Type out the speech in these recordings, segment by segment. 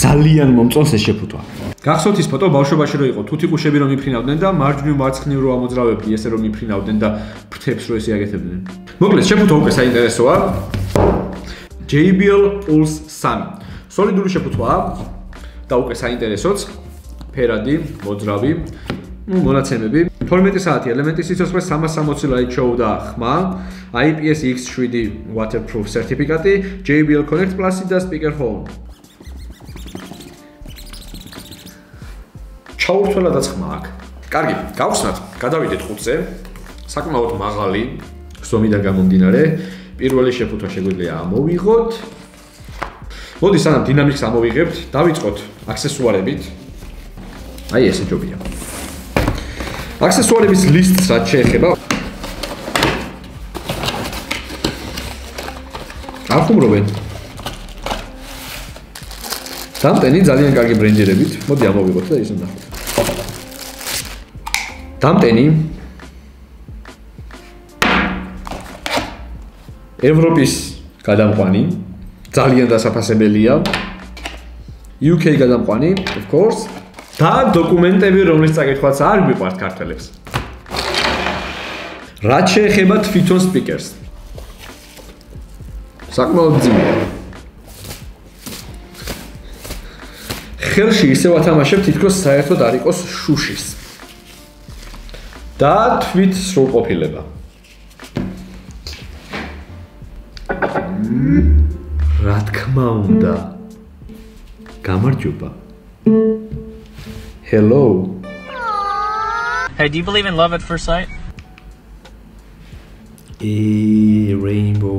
ძალიან მომწონს ეს შეფუთვა. გახსოვთ ის ფოტო ბავშვობაში რო იყო თუთიყუშები რომ მიფრინავდნენ და მარჯვნივ მარცხნივ რო ამოძრავებდი ესე რომ მიფრინავდნენ და ფრთებს რო ესე აკეთებდნენ. მოკლედ შეფუთვა უკვე საინტერესოა. JBL Pulse 3. სოლიდური შეფუთვაა და უკვე საინტერესოც. ფერადი, მოძრავი, მონაცემები. 12 საათი ელემენტის სიცოცხლე 360 Light Show და ხმა, IPS-X7 waterproof სერტიფიკატი, JBL Connect Plus და speakerphone. ჩაურთველადაც ხმა აქვს. კარგი, გავხსნათ, გადავიდეთ 5-ზე. საკმაოდ მაღალი ზომიდან გამომდინარე, პირველი შეფუთვა შეგვიძლია ამოვიღოთ. მოდი სანამ დინამიკს ამოვიღებთ, დავიწყოთ აქსესუარებით. აი ესე ჯობია. აქსესუარების ლისტს რაც შეეხება ახუმრობენ. დამტენი ძალიან კარგი ბრენდირებით. მოდი ამოვიღოთ და ისე ნახოთ. დამტენი ევროპის გადამყვანი ძალიან დასაფასებელია. UK გადამყვანი, of course. და დოკუმენტები, რომლის წაკითხვაც არ მიყვართ ქართველებს. რაც შეეხება თვითონ სპიკერს. საკმაოდ ძლიერი. ხელში ისევ ათამაშებ თითქოს საერთოდ არ იყოს შუშის. და თვით სრულყოფილება. რა თქმა უნდა. გამარჯობა. Hello. Hey, do you believe in love at first sight? Rainbow.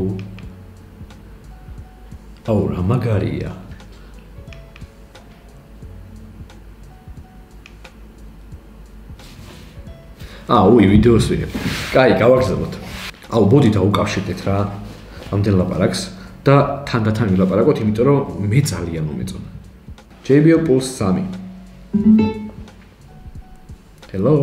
Oh, Ramagaria. უი ვიდეოს ვიღებ. კაი, გავაგზავნოთ. მოდი დავუკავშირდეთ რა ამდენ ლაპარაკს და თანდათან ვილაპარაკოთ, იმიტომ რომ მე ძალიან მომეწონა. JBL Pulse 3. Hello.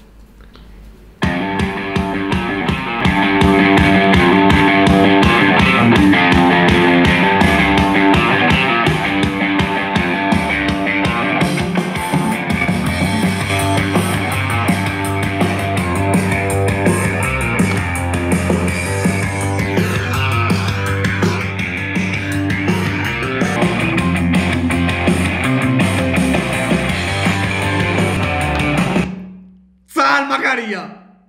Maria.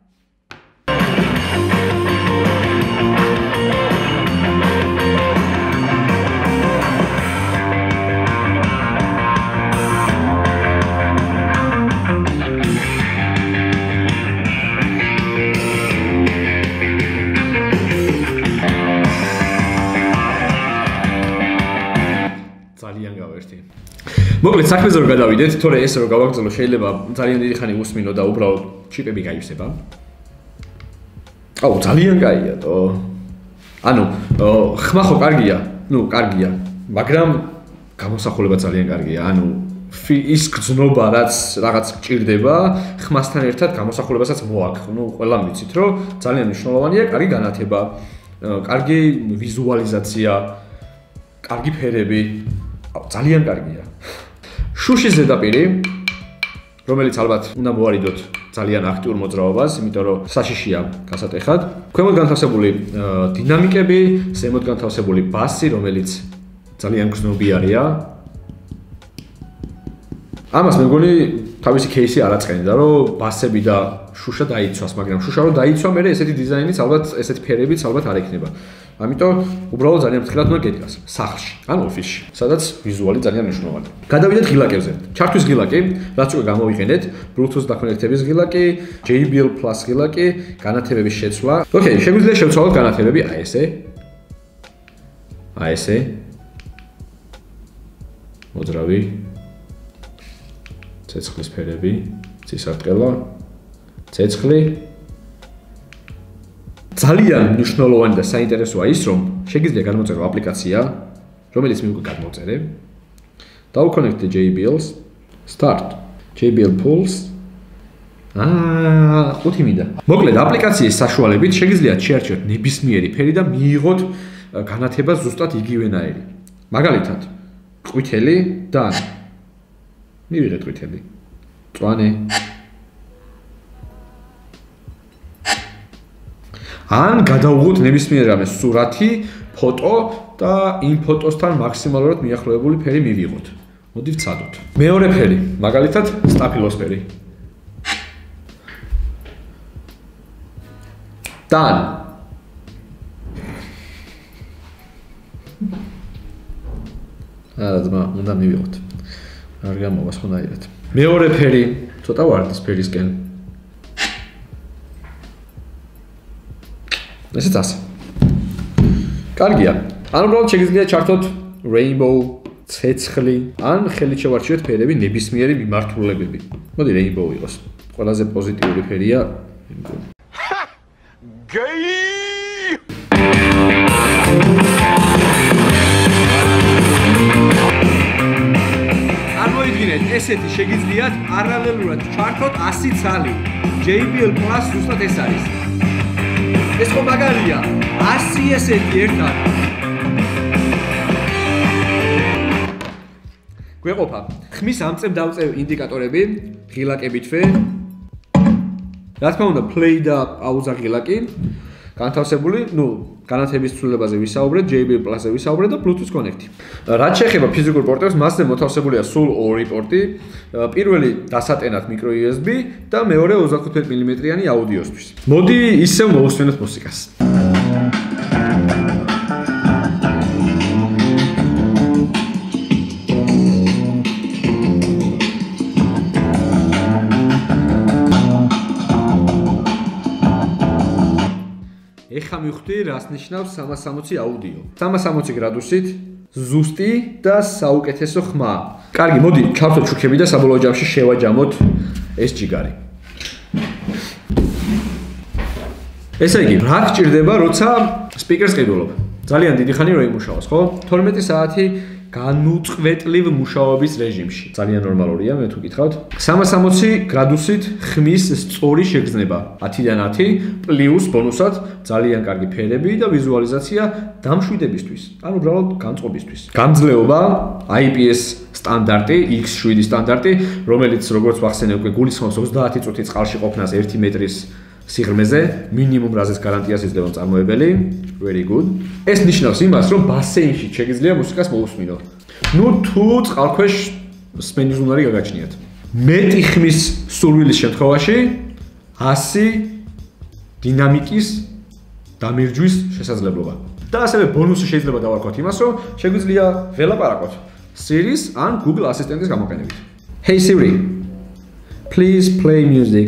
ძალიან გავერთი. მოკლედ საქმეზე რომ გადავიდეთ, თორე ეს რომ გავაგრძელო შეიძლება ძალიან დიდი ხანი უსმინო და უბრალოდ ჩიპები გაივსება. ძალიან კაია თო. ხმა ხო კარგია, კარგია, მაგრამ გამოსახულება ძალიან კარგია. ის გზნობა რაც რაღაც გჭირდება, ხმასთან ერთად გამოსახულებასაც მოაქვს. ყველა მიცით რომ ძალიან მნიშვნელოვანია კარგი განათება, კარგი ვიზუალიზაცია, კარგი ფერები. ძალიან კარგია. შუშის ზედაპირი, რომელიც ალბათ უნდა მოარიდოთ ძალიან აქტიურ მოძრაობას, იმიტომ რომ საშიშია გასატეხად. ქვემოთ განთავსებული დინამიკები, ზემოთ განთავსებული ბასი, რომელიც ძალიან გრძნობიარეა. ამას მე მგონი თავისი кейსი არ აწყენდა, რომ ბასები და შუშა დაიცვას, მაგრამ შუშა რო დაიცვა, მე ესეთი დიზაინიც ალბათ, ესეთი ფერებიც ალბათ არ ექნება. ამიტომ უბრალოდ ძალიან ფრთხილად უნდა გედგას სახლში, ოფისში, სადაც ვიზუალი ძალიან მნიშვნელოვანია. გადავიდეთ ღილაკებზე. ჩართვის ღილაკი, რაც უკვე გამოვიყენეთ, Bluetooth დაკონექტების ღილაკი, JBL Plus ღილაკი, განათებების შეცვლა. ოკეი, შეგვიძლია შევცვალოთ განათებები ესე. მოძრავი ცეცხლის ფერები, ცისარტყელა, ცეცხლი. ძალიან მნიშვნელოვანი და საინტერესოა ის, რომ შეგიძლია გამოწერო აპლიკაცია, რომელიც მე უკვე გადმოვწერე. დავუკონექტე JBL-ს, Start, JBL Pulse. 5 მინდა. მოკლედ, აპლიკაციის საშუალებით შეგიძლიათ შეარჩიოთ ნებისმიერი ფერი და მიიღოთ განათება ზუსტად იგივენაირი. მაგალითად, ყვითელი და მივიღეთ ყვითელი. მწვანე. ან გადავუღოთ ნებისმიერ რამეს სურათი, ფოტო და იმ ფოტოსთან მაქსიმალურად მიახლოებული ფერი მივიღოთ. მოდი ვცადოთ. მეორე ფერი, მაგალითად, სტაფილოსფერი. თან. ძმა, უნდა მივიღოთ. არ გამოვა სხვანაირად. მეორე ფერი, ცოტა ვარდის ფერისკენ. ესეც ასე. კარგია. ან უბრალოდ შეგიძლია ჩართოთ rainbow, ცეცხლი, ან ხელით შევარჩიოთ ფერები ნებისმიერი მიმართულებები. მოდი rainbow იყოს. ყველაზე პოზიტიური ფერია. წარმოიდგინეთ, ესეთი შეგიძლიათ პარალელურად ჩართოთ 100 ცალი. JBL Plus ზუსტად ეს არის. ეს ხო მაგარია 100 ესეთი ერთად გვეყოფა ხმის ამწევ დავწევ ინდიკატორები ღილაკებითვე რა თქმა უნდა play და პაუზა ღილაკი განთავსებული განათების ცვლილებაზე ვისაუბრეთ JBL Plus-ზე ვისაუბრეთ და Bluetooth Connect-ი რაც შეეხება ფიზიკურ პორტებს მასზე მოთავსებულია სულ 2 პორტი პირველი დასატენად micro USB და მეორე 35 მმ-იანი აუდიოსთვის მოდი ისევ მოვუსმენოთ მუსიკას ეხა მივხვდი რას ნიშნავს 360 აუდიო 360 გრადუსით ზუსტი და საუკეთესო ხმა. კარგი, მოდი ჩავთოთ შუქები და საბოლოო ჯამში შევაჯამოთ ეს ჯიგარი. ესე იგი, რა გჭირდება, როცა სპიკერს ყიდულობ? ძალიან დიდი ხანი რო იმუშაოს, ხო? 12 საათი განუწყვეტლივ მუშაობის რეჟიმში. ძალიან ნორმალურია, მე თუ გითხავთ. 360 გრადუსით ხმის სწორი შეგრძნება 10-დან 10 პლუს ბონუსად ძალიან კარგი ფერები და ვიზუალიზაცია დამშვიდებისთვის, ან უბრალოდ განწყობისთვის. გამძლეობა IPS სტანდარტი, X7 სტანდარტი, რომელიც როგორც ვახსენე უკვე გულისხმობს 30 წუთი წყალში ყოფნას 1 მეტრის სიღრმეზე, მინიმუმ რაზეც გარანტიას იძლევა მწარმოებელი. Very good. ეს ნიშნავს იმას, რომ ბასეინში შეგიძლია მუსიკას მოусმინოთ. თუ წყალქვეშ სმენის უნარი გაგაჩნიათ. მეტი ხმის სურვილის შემთხვევაში 100 დინამიკის დამირჯვის შესაძლებლობა. და ასევე ბონუსი შეიძლება დავარქვათ იმას, რომ შეგვიძლია ველაპარაკოთ Siri-ს ან Google ასისტენტის გამოყენებით. Hey Siri, please play music.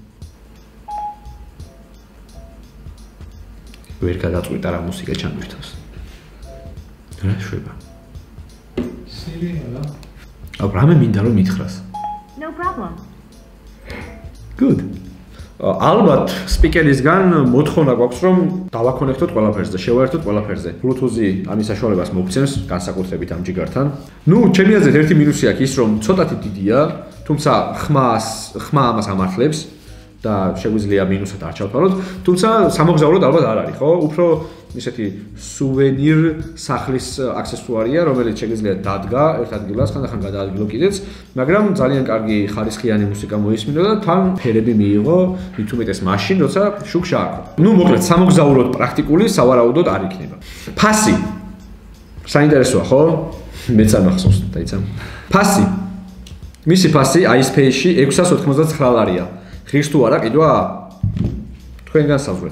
ვერ გადაწყვიტა რა მუსიკა ჩამირთავს. რა შვება? Siri არა. აუ რამე მინდა რომ მითხრას. No problem. Good. ალბათ სპიკერისგან მოთხოვნა გვაქვს რომ დავაკონექტოთ ყველაფერზე, შევაერთოთ ყველაფერზე. Bluetooth-ი ამის საშუალებას მოგცემს განსაკუთრებით ამ ჯიგართან. ჩემი აზრით ერთი მინუსი აქვს ის რომ ცოტათი დიდია, თუმცა ხმა ამას ამართლებს. და შეგვიძლია მინუსად არ ჩავთვალოთ, თუმცა სამოგზაუროდ ალბათ არ არის, ხო? უფრო ისეთი სუვენირ სახლის აქსესუარია, რომელიც შეგვიძლია დადგა ერთ ადგილას, ხანდახან გადაადგილო კიდეც, მაგრამ ძალიან კარგი ხარისხიანი მუსიკა მოისმინო და თან ფერები მიიღო, მით უმეტეს მაშინ, როცა შუქს შეაქო. მოკლედ, სამოგზაუროდ პრაქტიკული, სავარაუდოდ არ იქნება. ფასი. საინტერესოა, ხო? მეც არ მახსოვს, დაიცა. ფასი. მისი ფასი iSpace-ში 699 ლარია. ღირს თუ არა კიდვა? თქვენ განსაზღვრეთ.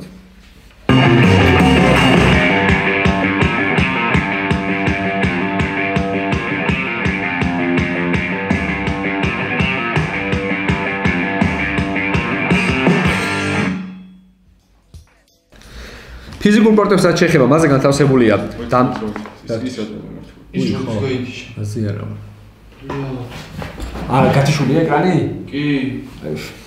ფიზიკურ პორტებსაც შეეხება, მასზე განთავსებულია გათიშულია ეკრანი? კი.